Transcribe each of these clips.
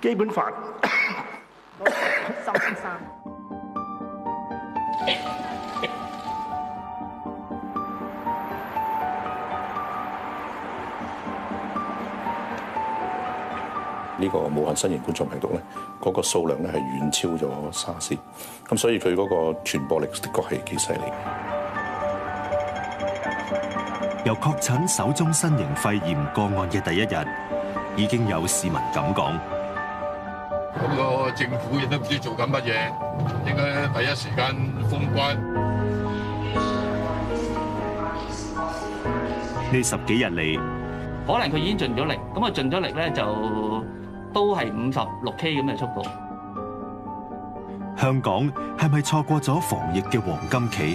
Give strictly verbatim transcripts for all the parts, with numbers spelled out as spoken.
基本法三分三。 呢個武漢新型冠狀病毒咧，嗰個數量咧係遠超咗沙士，咁所以佢嗰個傳播力的確係幾犀利。 由確診首宗新型肺炎個案嘅第一日，已經有市民咁講。 咁個政府亦都唔知做緊乜嘢，應該第一時間封關。 呢十幾日嚟， 可能佢已經盡咗力，咁啊盡咗力咧就都係五十六 K 咁嘅速度。 香港係咪錯過咗防疫嘅黃金期？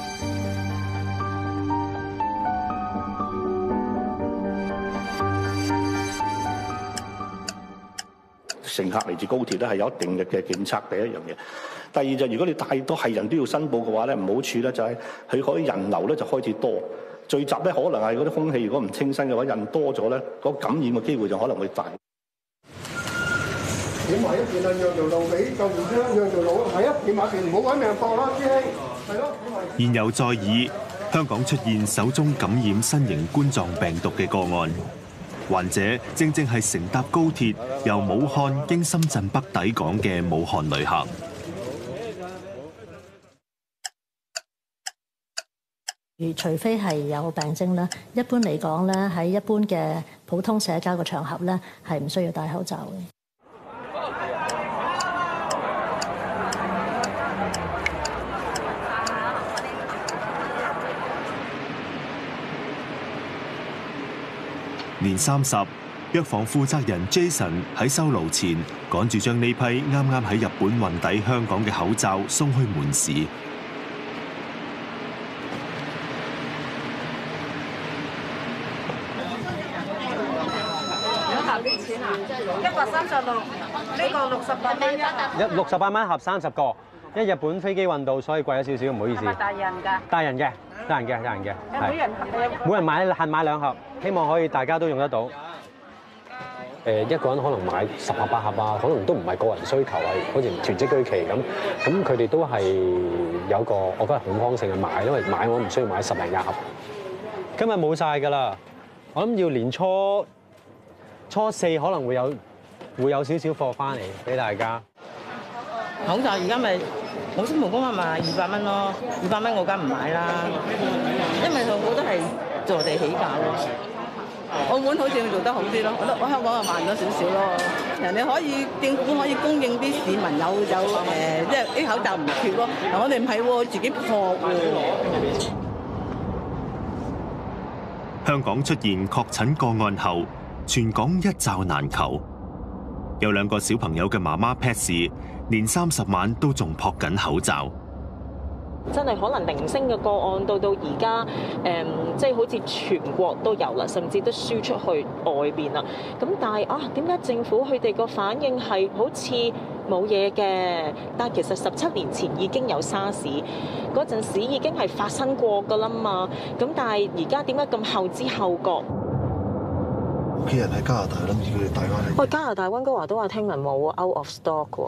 乘客嚟自高鐵咧係有一定嘅嘅檢測，第一樣嘢。第二就如果你太多係人都要申報嘅話咧，唔好處咧就係佢可以人流咧就開始多，聚集咧可能係嗰啲空氣如果唔清新嘅話，人多咗咧，嗰感染嘅機會就可能會大。 點埋一邊啊，讓條路俾救護車，讓條路係啊，點埋一邊，唔好揾命搏啦，師兄，係咯。 言猶在耳，香港出現首宗感染新型冠狀病毒嘅個案。患者正正係乘搭高鐵由武漢經深圳北抵港嘅武漢旅客。 而除非係有病徵啦，一般嚟講咧，喺一般嘅普通社交嘅場合咧，係唔需要戴口罩嘅。 年三十，藥房負責人 Jason 喺收爐前，趕住將呢批啱啱喺日本運抵香港嘅口罩送去門市。 有盒幾錢啊？一百三十六，呢個六十八蚊一。 一六十八蚊盒三十個，因為日本飛機運到，所以貴咗少少，唔好意思。 係咪大人㗎？ 大人嘅，大人嘅，大人嘅。 每人每人買限買兩盒，希望可以大家都用得到。誒一個人可能買十盒八盒啊，可能都唔係個人需求啊，好似囤積居奇咁。咁佢哋都係有個我覺得恐慌性嘅買，因為買我唔需要買十零廿盒。今日冇晒㗎啦，我諗要年初初四可能會有會有少少貨翻嚟俾大家。 口罩而家咪我先無工咪賣二百蚊咯，二百蚊我梗唔買啦，因為我覺得係坐地起價咯。澳門好似要做得好啲咯，我覺得我香港就慢咗少少咯。人哋可以政府可以供應啲市民有有誒，即係啲口罩唔缺咯。嗱我哋唔係喎，自己破喎。 香港出現確診個案後，全港一罩難求。有兩個小朋友嘅媽媽 Patsy，年三十晚都仲撲緊口罩。 真係可能零星嘅個案到到而家，誒，即係好似全國都有啦，甚至都輸出去外邊啦。咁但係啊，點解政府佢哋個反應係好似冇嘢嘅？但係其實十七年前已經有沙士，嗰陣時已經係發生過噶啦嘛。咁但係而家點解咁後知後覺？ 屋企人喺加拿大，諗住佢哋帶翻嚟。 喂，加拿大溫哥華都話聽聞冇 out of stock 喎。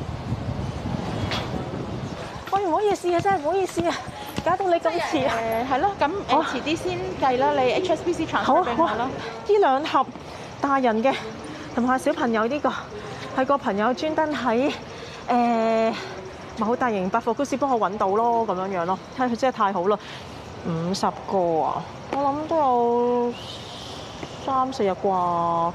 喂，唔好意思啊，真係唔好意思啊，搞到你咁遲啊。誒係咯，咁誒遲啲先計啦，你 H S B C transfer 俾我啦。 呢兩盒大人嘅同埋小朋友呢個係個朋友專登喺誒某大型百貨公司幫我揾到咯，咁樣樣咯，睇佢真係太好啦。五十個啊，我諗都有三四日啩。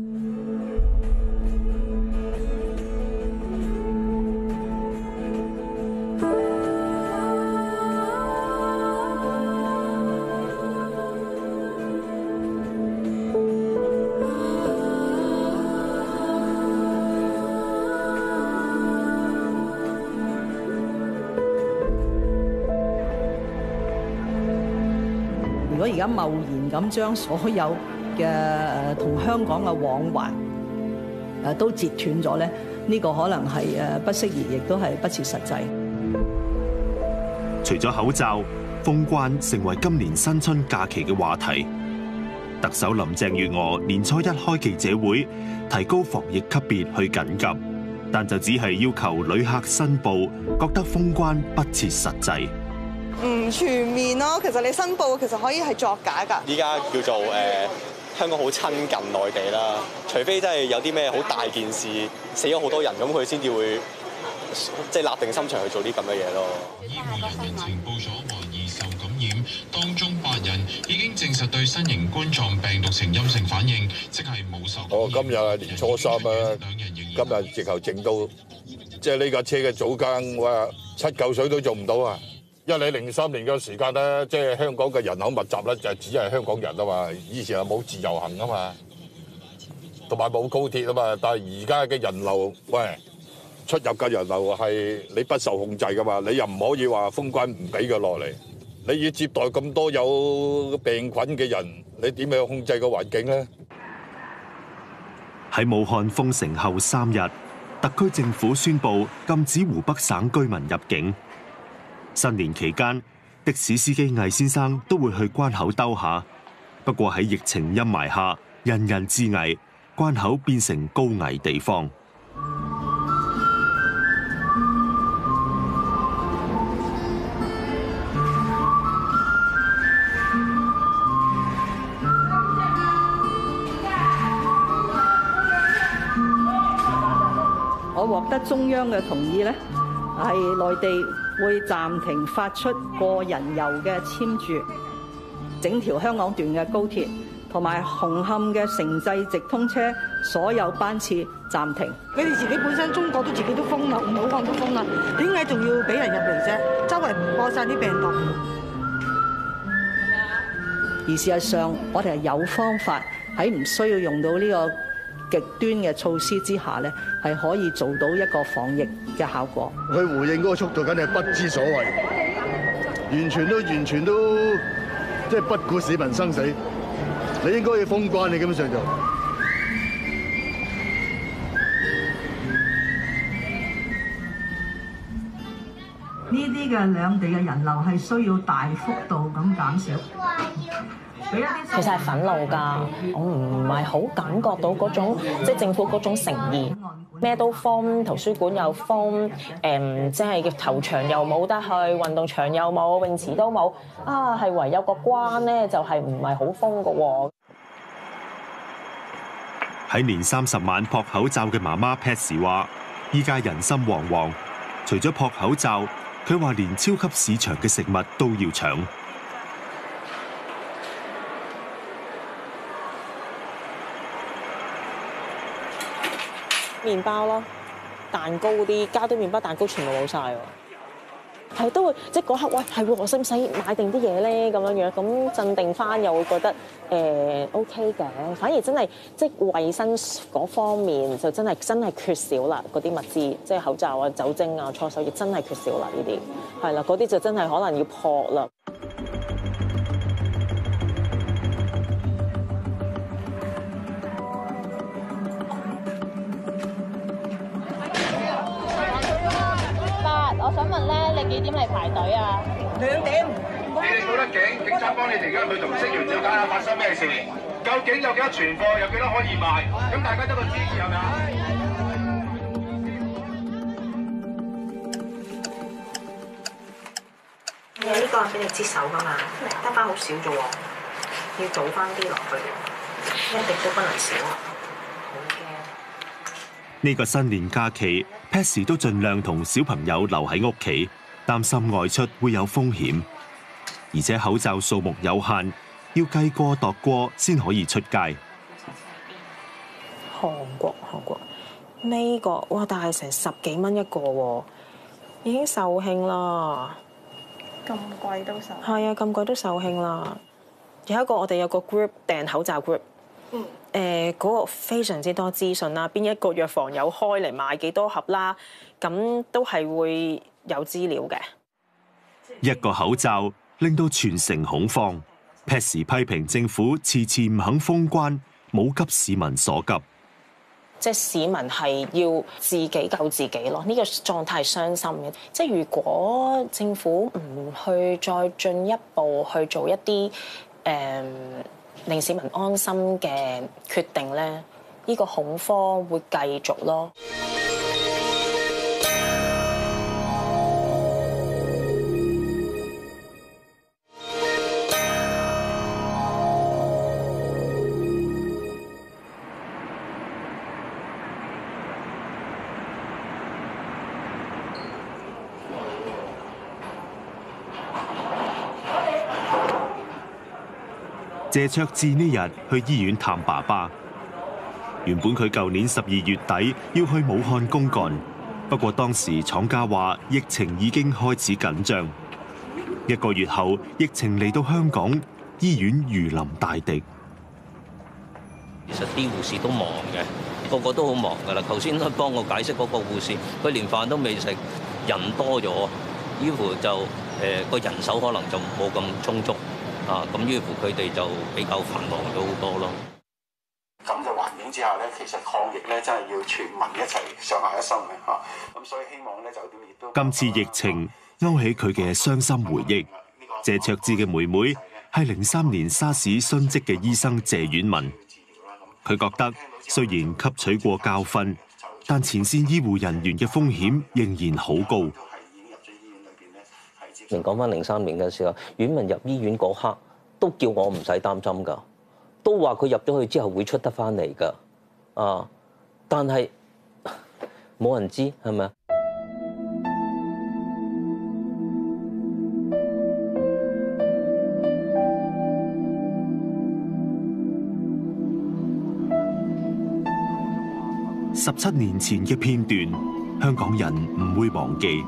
如果而家貿然咁將所有嘅誒同香港嘅往還誒都截斷咗咧，呢個可能係誒不適宜，亦都係不切實際。 除咗口罩，封關成為今年新春假期嘅話題。 特首林鄭月娥年初一開記者會，提高防疫級別去緊急，但就只係要求旅客申報，覺得封關不切實際。 唔全面咯，其實你申報其實可以係作假㗎。 依家叫做誒、呃、香港好親近內地啦，除非真係有啲咩好大件事，死咗好多人，咁佢先至會即係立定心腸去做啲咁嘅嘢咯。 醫護人員呈報咗懷疑受感染，當中八人已經證實對新型冠狀病毒呈陰性反應，即係冇受。 我今日係年初三啊，今日直頭整到，即係呢架車嘅組間，哇七嚿水都做唔到啊！因為你零三年嘅時間咧，即係香港嘅人口密集咧，就只係香港人啊嘛。以前係冇自由行啊嘛，同埋冇高鐵啊嘛。但係而家嘅人流，喂，出入嘅人流係你不受控制噶嘛。你又唔可以話封關唔俾佢落嚟。你要接待咁多有病菌嘅人，你點樣控制個環境咧？ 喺武漢封城後三日，特區政府宣布禁止湖北省居民入境。新年期間，的士司機魏先生都會去關口兜下，不過喺疫情陰霾下，人人自危，關口變成高危地方。 我獲得中央嘅同意咧，係內地會暫停發出個人遊嘅簽注，整條香港段嘅高鐵同埋紅磡嘅城際直通車所有班次暫停。 你哋自己本身中國都自己都封啦，武漢都封啦，點解仲要俾人入嚟啫？周圍播晒啲病毒。 而事實上，我哋係有方法喺唔需要用到呢個極端嘅措施之下咧，係可以做到一個防疫嘅效果。 佢回應嗰個速度，梗係不知所謂，完全都完全都即係不顧市民生死。你應該要封關，你基本上就呢啲嘅兩地嘅人流係需要大幅度咁減少。 其實係憤怒㗎，我唔係好感覺到嗰種即係政府嗰種誠意，咩都封，圖書館又封，誒即係球場又冇得去，運動場又冇，泳池都冇，啊係唯有個關咧就係唔係好封㗎喎。 喺年三十晚撲口罩嘅媽媽 Patsy 話：依家人心惶惶，除咗撲口罩，佢話連超級市場嘅食物都要搶。 麵包咯，蛋糕嗰啲加堆麵包蛋糕全部冇晒喎，係都會即係嗰刻喂係喎，我使唔使買定啲嘢咧？咁樣樣咁鎮定翻，又會覺得誒、呃、OK 嘅。反而真係即係衞生嗰方面就真係真係缺少啦，嗰啲物資即係口罩啊、酒精啊、搓手液真係缺少啦，呢啲係啦，嗰啲就真係可能要撲啦。 我想問咧，你幾點嚟排隊啊？兩點。 你哋到得警，警察幫你哋而家去同職員了解下發生咩事，究竟有幾多存貨，有幾多可以賣，咁大家得個知係咪啊？ 有呢個俾你接手㗎嘛，得翻好少啫喎，要倒翻啲落去，一滴都不能少啊！ 呢個新年假期 ，Patsy 都盡量同小朋友留喺屋企，擔心外出會有風險，而且口罩數目有限，要計過度過先可以出街。 韓國，韓國呢個哇，但係成十幾蚊一個喎，已經售罄啦。 咁貴都售？ 係啊，咁貴都售罄啦。有一個我哋有個 group 訂口罩 group。嗯。誒嗰、呃嗰個非常之多資訊啦，邊一個藥房有開嚟買幾多盒啦，咁都係會有資料嘅。 一個口罩令到全城恐慌 ，Patsy 批評政府遲遲唔肯封關，冇急市民所急。 即係市民係要自己救自己咯，呢、呢個狀態係傷心嘅。即係如果政府唔去再進一步去做一啲誒， 令市民安心嘅決定咧，呢個恐慌會繼續咯。 謝卓智呢日去醫院探爸爸。原本佢舊年十二月底要去武漢公幹，不過當時廠家話疫情已經開始緊張。一個月後，疫情嚟到香港，醫院如臨大敵。 其實啲護士都忙嘅，個個都好忙㗎啦。頭先都幫我解釋嗰個護士，佢連飯都未食，人多咗，於乎就誒個、呃、人手可能就冇咁充足。啊，咁於乎佢哋就比較繁忙咗好多咯。 咁嘅環境之下咧，其實抗疫咧真係要全民一齊上下一心嘅嚇。咁所以希望咧酒店亦都今次疫情勾起佢嘅傷心回憶。謝卓智嘅妹妹係零三年沙士殉職嘅醫生謝婉文。佢覺得雖然吸取過教訓，但前線醫護人員嘅風險仍然好高。 講翻零三年嘅時候，婉文入醫院嗰刻都叫我唔使擔心㗎，都話佢入咗去之後會出得翻嚟㗎，啊！但係冇人知係咪啊？ 十七年前嘅片段，香港人唔會忘記。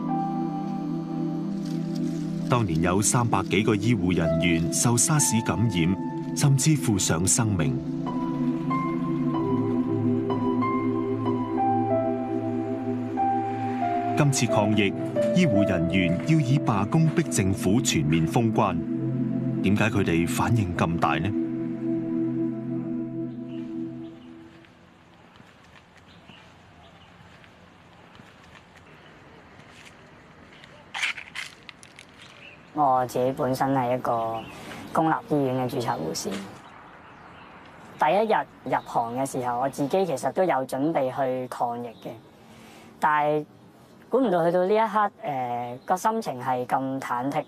當年有三百幾個醫護人員受沙士感染，甚至付上生命。今次抗疫，醫護人員要以罷工逼政府全面封關，點解佢哋反應咁大呢？ 我自己本身係一個公立醫院嘅註冊護士。第一日入行嘅時候，我自己其實都有準備去抗疫嘅，但係估唔到去到呢一刻，誒、呃、個心情係咁忐忑。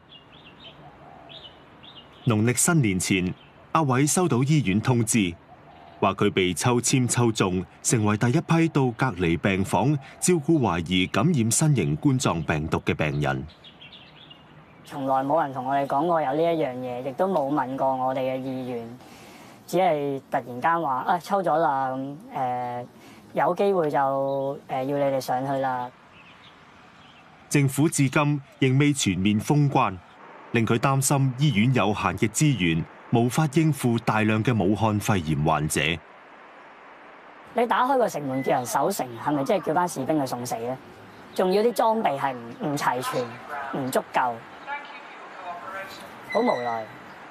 農曆新年前，阿偉收到醫院通知，話佢被抽籤抽中，成為第一批到隔離病房照顧懷疑感染新型冠狀病毒嘅病人。 從來冇人同我哋講過有呢一樣嘢，亦都冇問過我哋嘅意願，只係突然間話啊抽咗啦，咁、呃、誒有機會就誒、呃、要你哋上去啦。 政府至今仍未全面封關，令佢擔心醫院有限嘅資源無法應付大量嘅武漢肺炎患者。 你打開個城門叫人守城，係咪即係叫班士兵去送死咧？仲要啲裝備係唔唔齊全、唔足夠。好無奈。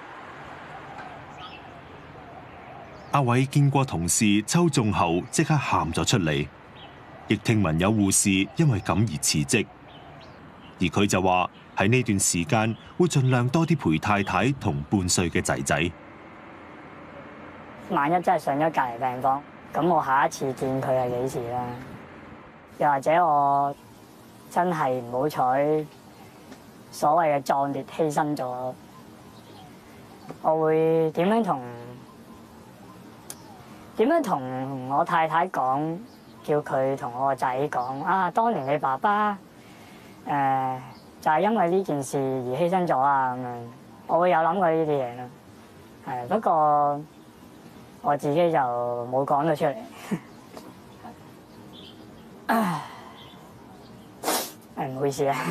阿偉見過同事抽中後即刻喊咗出嚟，亦聽聞有護士因為咁而辭職，而佢就話喺呢段時間會盡量多啲陪太太同半歲嘅仔仔。 萬一真係上咗隔離病房，咁我下一次見佢係幾時咧？又或者我真係唔好彩，所謂嘅壯烈犧牲咗。我會點樣同點樣同我太太講，叫佢同我個仔講啊！當年你爸爸誒、呃、就係、是、因為呢件事而犧牲咗啊！咁樣我會有諗過呢啲嘢咯。係不過我自己就冇講到出嚟。唉，誒唔好意思啊。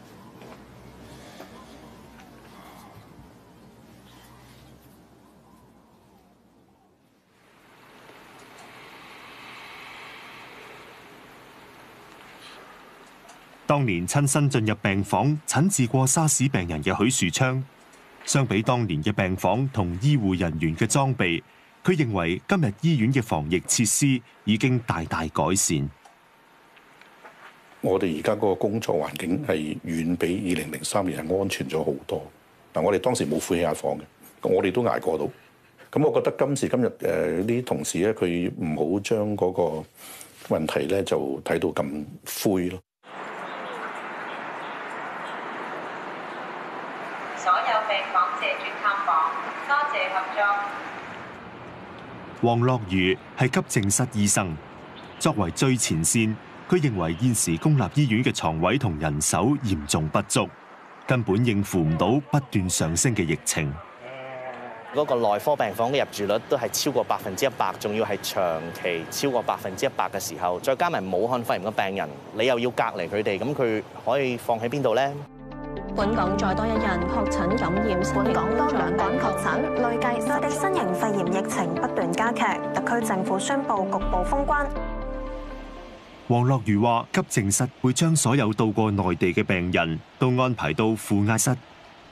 當年親身進入病房診治過沙士病人嘅許樹昌，相比當年嘅病房同醫護人員嘅裝備，佢認為今日醫院嘅防疫設施已經大大改善。 我哋而家嗰個工作環境係遠比二零零三年係安全咗好多。嗱，我哋當時冇負氣壓房嘅，我哋都捱過到。 咁我覺得今時今日誒啲同事咧，佢唔好將嗰個問題咧就睇到咁灰咯。 所有病房謝絕探訪，多謝合作。 黃樂瑜係急症室醫生，作為最前線，佢認為現時公立醫院嘅床位同人手嚴重不足，根本應付唔到不斷上升嘅疫情。 嗰個內科病房嘅入住率都係超過百分之一百，仲要係長期超過百分之一百嘅時候，再加埋武漢肺炎嘅病人，你又要隔離佢哋，咁佢可以放喺邊度呢？ 本港再多一人確診感染，本港多兩個人確診，累計內地新型肺炎疫情不斷加劇，特區政府宣布局部封關。 黃樂瑜話：急症室會將所有到過內地嘅病人都安排到負壓室，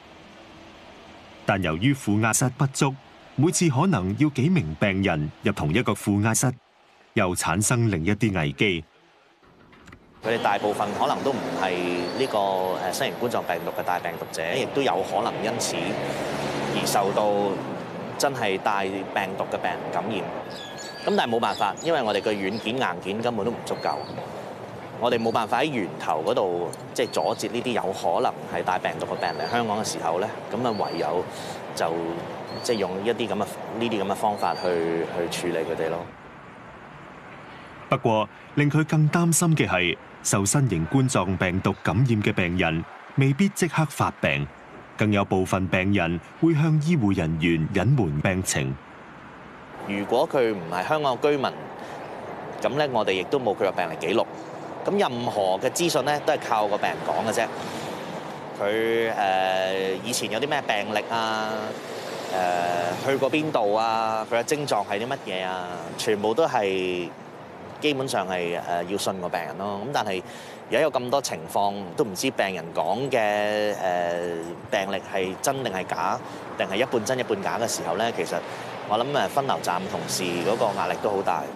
但由於負壓室不足，每次可能要幾名病人入同一個負壓室，又產生另一啲危機。 佢哋大部分可能都唔係呢個誒新型冠狀病毒嘅帶病毒者，亦都有可能因此而受到真係帶病毒嘅病人感染。咁但係冇辦法，因為我哋嘅軟件硬件根本都唔足夠，我哋冇辦法喺源頭嗰度即係阻截呢啲有可能係帶病毒嘅病人嚟香港嘅時候咧，咁啊唯有就即係用一啲咁嘅呢啲咁嘅方法去去處理佢哋咯。 不過令佢更擔心嘅係，受新型冠狀病毒感染嘅病人未必即刻發病，更有部分病人會向醫護人員隱瞞病情。 如果佢唔係香港嘅居民，咁咧我哋亦都冇佢嘅病歷記錄。咁任何嘅資訊咧都係靠個病人講嘅啫。佢誒以前有啲咩病歷啊？誒去過邊度啊？佢嘅症狀係啲乜嘢啊？全部都係。基本上係誒要信個病人咯，咁但係而家有咁多情況都唔知病人講嘅誒病歷係真定係假，定係一半真一半假嘅時候咧，其實我諗誒分流站同事嗰個壓力都好大。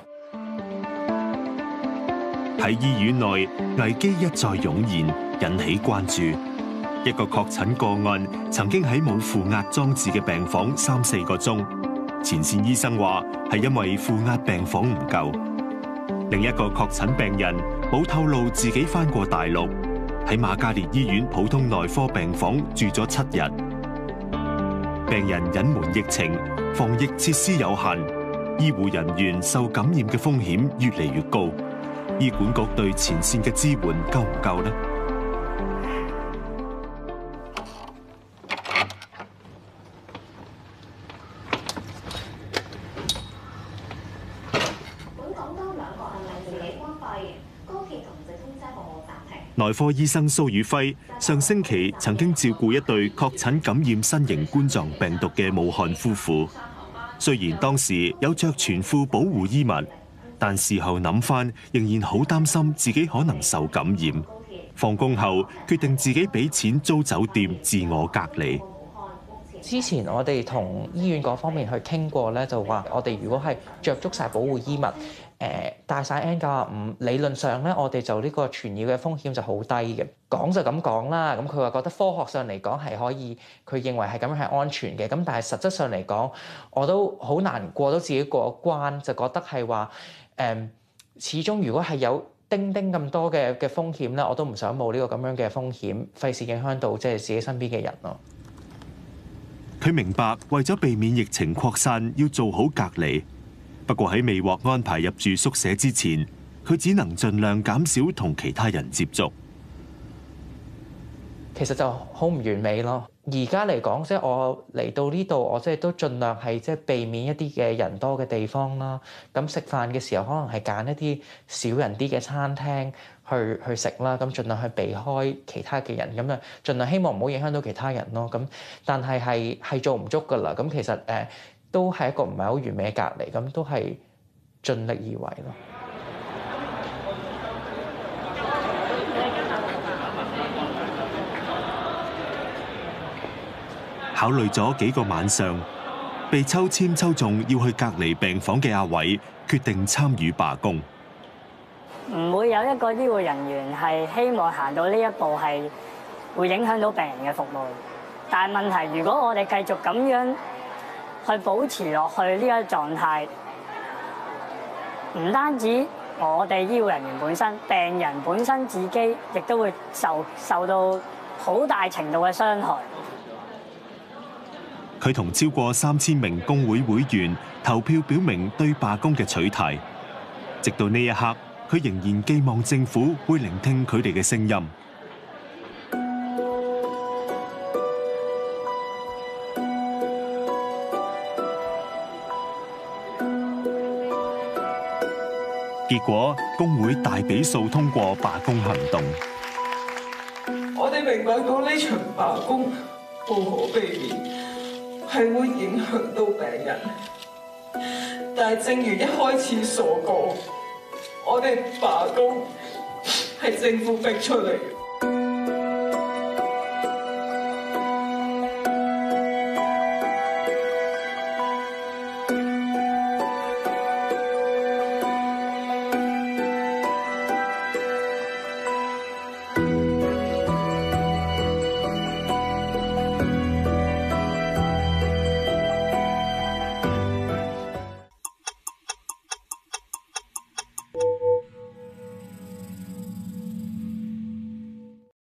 喺醫院內危機一再湧現，引起關注。一個確診個案曾經喺冇負壓裝置嘅病房三四個鐘，前線醫生話係因為負壓病房唔夠。另一個確診病人冇透露自己返過大陸，喺瑪嘉烈醫院普通內科病房住咗七日。病人隱瞞疫情，防疫設施有限，醫護人員受感染嘅風險越嚟越高。醫管局對前線嘅支援夠唔夠呢？內科醫生蘇宇輝上星期曾經照顧一對確診感染新型冠狀病毒嘅武漢夫婦。雖然當時有着全副保護衣物，但事後諗返，仍然好擔心自己可能受感染。放工後決定自己俾錢租酒店自我隔離。 之前我哋同醫院嗰方面去傾過咧，就話我哋如果係着足晒保護衣物，誒戴晒 N 九十五，理論上咧我哋就呢個傳染嘅風險就好低嘅。講就咁講啦，咁佢話覺得科學上嚟講係可以，佢認為係咁樣係安全嘅。咁但係實質上嚟講，我都好難過到自己過關，就覺得係話誒，始終如果係有丁丁咁多嘅嘅風險咧，我都唔想冒呢個咁樣嘅風險，費事影響到即係自己身邊嘅人咯。 佢明白為咗避免疫情擴散，要做好隔離。不過喺未獲安排入住宿舍之前，佢只能盡量減少同其他人接觸。 其實就好唔完美咯。而家嚟講，即係我嚟到呢度，我即係都盡量係即係避免一啲嘅人多嘅地方啦。咁食飯嘅時候，可能係揀一啲少人啲嘅餐廳去去食啦。咁盡量去避開其他嘅人，咁啊盡量希望唔好影響到其他人咯。咁但係係係做唔足㗎啦。咁其實誒、呃、都係一個唔係好完美嘅隔離，咁都係盡力而為咯。 考慮咗幾個晚上，被抽籤抽中要去隔離病房嘅阿偉決定參與罷工。 唔會有一個醫護人員係希望行到呢一步係會影響到病人嘅服務。但係問題，如果我哋繼續咁樣去保持落去呢個狀態，唔單止我哋醫護人員本身，病人本身自己亦都會受受到好大程度嘅傷害。 佢同超過三千名工會會員投票表明對罷工嘅取態，直到呢一刻，佢仍然寄望政府會聆聽佢哋嘅聲音。結果，工會大比數通過罷工行動。 我哋明白到呢場罷工無可避免，係會影響到病人。但係正如一開始所講，我哋罷工係政府逼出嚟嘅。